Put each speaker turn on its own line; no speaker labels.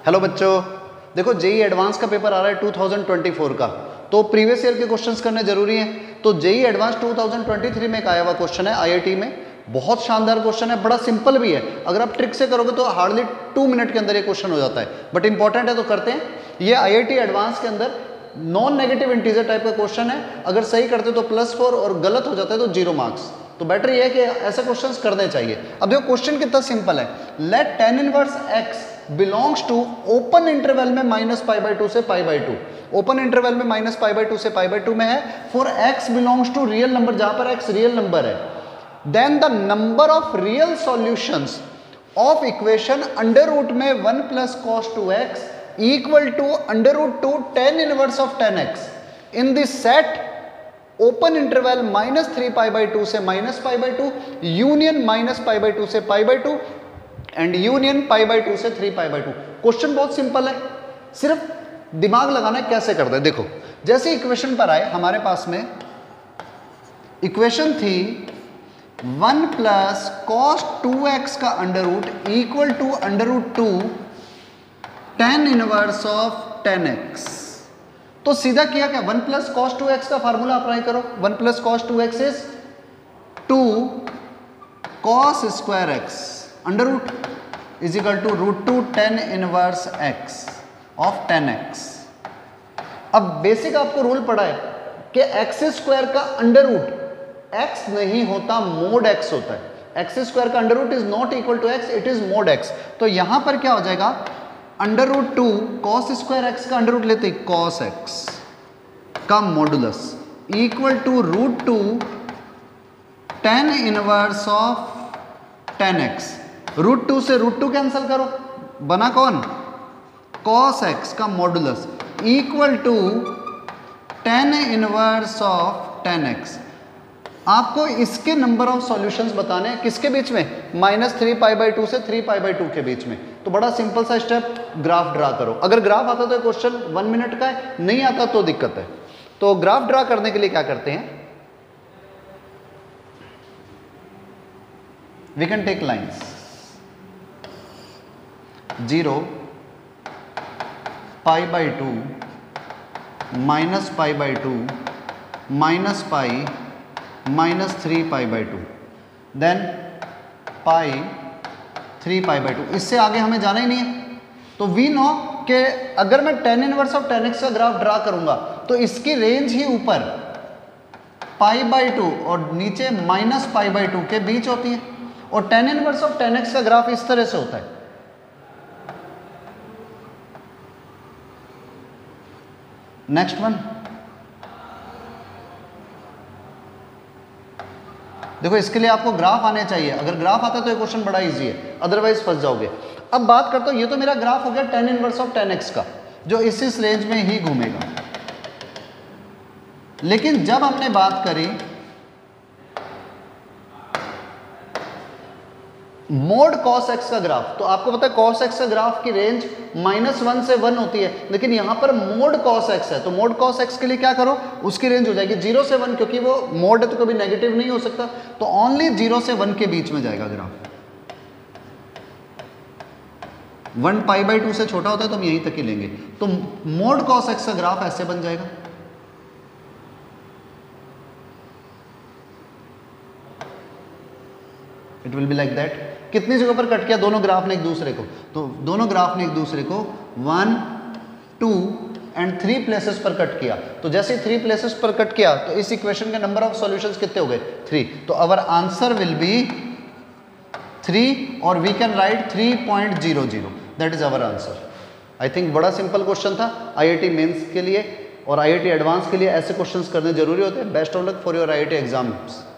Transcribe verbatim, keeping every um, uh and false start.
Hello बच्चों, देखो JEE advance का पेपर आ रहा है टू थाउजेंड ट्वेंटी फोर का, तो प्रीवियस ईयर के क्वेश्चंस करने जरूरी हैं। तो JEE advance two thousand twenty three में एक आया हुआ क्वेश्चन है आईआईटी में, बहुत शानदार क्वेश्चन है, बड़ा सिंपल भी है। अगर आप ट्रिक से करोगे तो हार्डली टू मिनट के अंदर ये क्वेश्चन हो जाता है, बट इंपॉर्टेंट है तो करते हैं। ये आईआईटी एडवांस के अंदर नॉन नेगेटिव इंटीजर टाइप का क्वेश्चन है, अगर सही करते तो प्लस फोर और गलत हो जाता है तो जीरो मार्क्स। तो बेटर ये है कि ऐसे क्वेश्चंस करने चाहिए। अब देखो क्वेश्चन कितना सिंपल है, let tan inverse x belongs to open interval में माइनस पाई बाई टू से pi by two, open interval में माइनस पाई बाई टू से पाई बाई टू में है, for x belongs to real number, जहां पर x real number है, then the number of real solutions of equation under root में one plus cos two x equal to under root two tan inverse of tan x in this set open interval minus three pi by two से minus pi by two, union minus pi by two से pi by two and union pi by two से three pi by two. Question बहुत simple है, सिर्फ दिमाग लगाना है कैसे करते हैं। देखो जैसे इक्वेशन पर आए, हमारे पास में इक्वेशन थी one plus cos two x का under root equal to under root two tan inverse of tan x. तो सीधा किया क्या, one plus cos two x का फार्मूला अप्लाई करो, one plus cos two x is two cos square x under root is equal to root two tan inverse x of tan x. अब basic आपको rule पढ़ा है कि x square का under root x नहीं होता, mod x होता है। एक्स स्क्वायर का under root is not equal to x, it is mod x. तो यहां पर क्या हो जाएगा, under root two cos square x का अंडर रूट लेते हैं कॉस एक्स का modulus equal to root two tan inverse of tan x. Root two से रूट टू कैंसिल करो, बना कौन, कॉस एक्स का modulus equal to tan inverse of tan x. आपको इसके नंबर ऑफ सॉल्यूशंस बताने हैं, किसके बीच में, minus three pi by two से थ्री पाई बाई टू के बीच में। तो बड़ा सिंपल सा स्टेप, ग्राफ ड्रा करो। अगर ग्राफ आता तो क्वेश्चन वन मिनट का है, नहीं आता तो दिक्कत है। तो ग्राफ ड्रा करने के लिए क्या करते हैं, we can take lines, zero pi by two minus pi by two minus pi minus three pi by two then pi three pi by two. इससे आगे हमें जाना ही नहीं है। तो वी नो कि अगर मैं tan inverse of tan x का ग्राफ ड्रा करूंगा तो इसकी रेंज ही ऊपर पाई बाई टू और नीचे माइनस पाई बाई टू के बीच होती है, और tan inverse of tan x का ग्राफ इस तरह से होता है। नेक्स्ट वन, देखो इसके लिए आपको ग्राफ आने चाहिए। अगर ग्राफ आता है तो ये क्वेश्चन बड़ा इजी है, अदरवाइज फंस जाओगे। अब बात करता हूं, ये तो मेरा ग्राफ हो गया tan inverse of tan x का, जो इस इस रेंज में ही घूमेगा। लेकिन जब हमने बात करी मोड कॉस एक्स का ग्राफ, तो आपको पता है कॉस एक्स का ग्राफ की रेंज माइनस वन से वन होती है, लेकिन यहां पर मोड कॉस एक्स है, तो मोड कॉस एक्स के लिए क्या करो, उसकी रेंज हो जाएगी जीरो से वन, क्योंकि वो मोड है तो कभी नेगेटिव नहीं हो सकता, तो ओनली जीरो से वन के बीच में जाएगा graph. One pi by two से छोटा होता है तो हम यहीं तक ही लेंगे। तो मोड कॉस एक्स का ग्राफ ऐसे बन जाएगा, it will be like that. कितनी जगह पर कट किया, दोनों ग्राफ ने एक दूसरे को, तो दोनों ग्राफ ने एक दूसरे को one two and three places पर कट किया। तो जैसे थ्री प्लेसेस पर कट किया तो इस इक्वेशन के नंबर ऑफ सॉल्यूशंस कितने हो गए, थ्री। तो our answer will be three, और we can write three point zero zero, that is our answer. I think बड़ा सिंपल क्वेश्चन था आईआईटी मेंस के लिए, और आईआईटी एडवांस के लिए ऐसे क्वेश्चंस करने जरूरी होते हैं। Best of luck for your IIT exams.